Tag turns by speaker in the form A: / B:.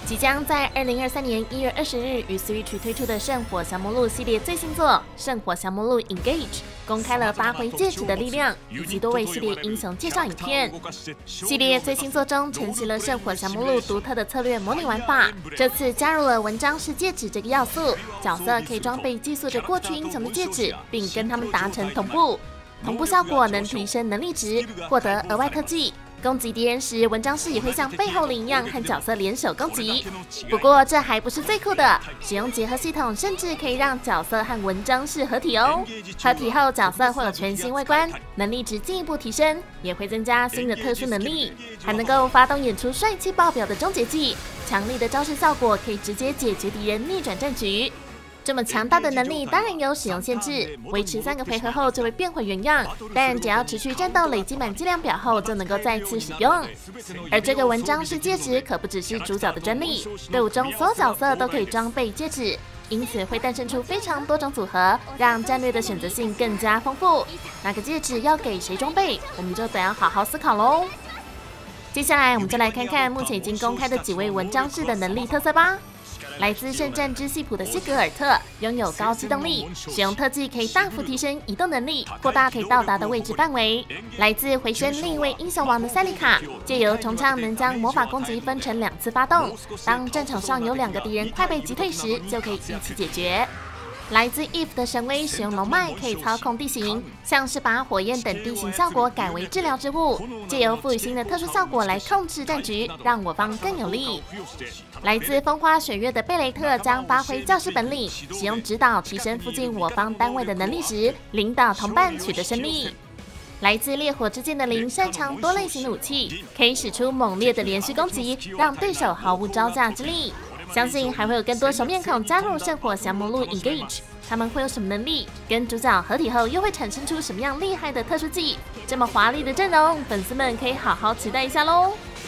A: 即将在2023年1月20日于 Switch 推出的《圣火降魔录》系列最新作《圣火降魔录 Engage》公开了8回戒指的力量以及多位系列英雄介绍影片。系列最新作中承袭了《圣火降魔录》独特的策略模拟玩法，这次加入了文章式戒指这个要素，角色可以装备寄宿着过去英雄的戒指，并跟他们达成同步。同步效果能提升能力值，获得额外特技。攻击敌人时，文章士也会像背后灵一样和角色联手攻击。不过这还不是最酷的，使用结合系统甚至可以让角色和文章士合体哦。合体后，角色会有全新外观，能力值进一步提升，也会增加新的特殊能力，还能够发动演出帅气爆表的终结技。强力的招式效果可以直接解决敌人逆转战局。这么强大的能力当然有使用限制，维持3个回合后就会变回原样，但只要持续战斗累积满剂量表后就能够再次使用。而这个文章式戒指可不只是主角的专利，队伍中所有角色都可以装备戒指，因此会诞生出非常多种组合，让战略的选择性更加丰富。哪个戒指要给谁装备，我们就得要好好思考喽。接下来我们就来看看目前已经公开的几位文章式的能力特色吧。来自圣战之系谱的西格尔特拥有高机动力，使用特技可以大幅提升移动能力，扩大可以到达的位置范围。来自回声另一位英雄王的塞利卡，借由重唱能将魔法攻击分成2次发动，当战场上有2个敌人快被击退时，就可以一起解决。来自 Eve 的神威使用龙脉可以操控地形，像是把火焰等地形效果改为治疗之物，借由赋予新的特殊效果来控制战局，让我方更有利。来自风花雪月的贝雷特将发挥教师本领，使用指导提升附近我方单位的能力值，领导同伴取得胜利。来自烈火之剑的灵擅长多类型武器，可以使出猛烈的连续攻击，让对手毫无招架之力。相信还会有更多熟面孔加入圣火降魔录 Engage， 他们会有什么能力？跟主角合体后又会产生出什么样厉害的特殊技？这么华丽的阵容，粉丝们可以好好期待一下喽！